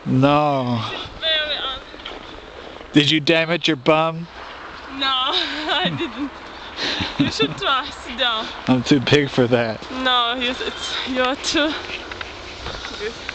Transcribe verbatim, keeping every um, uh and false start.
No. Very un Did you damage your bum? No, I didn't. You should try. Sit down. I'm too big for that. No, it's, it's you're too good.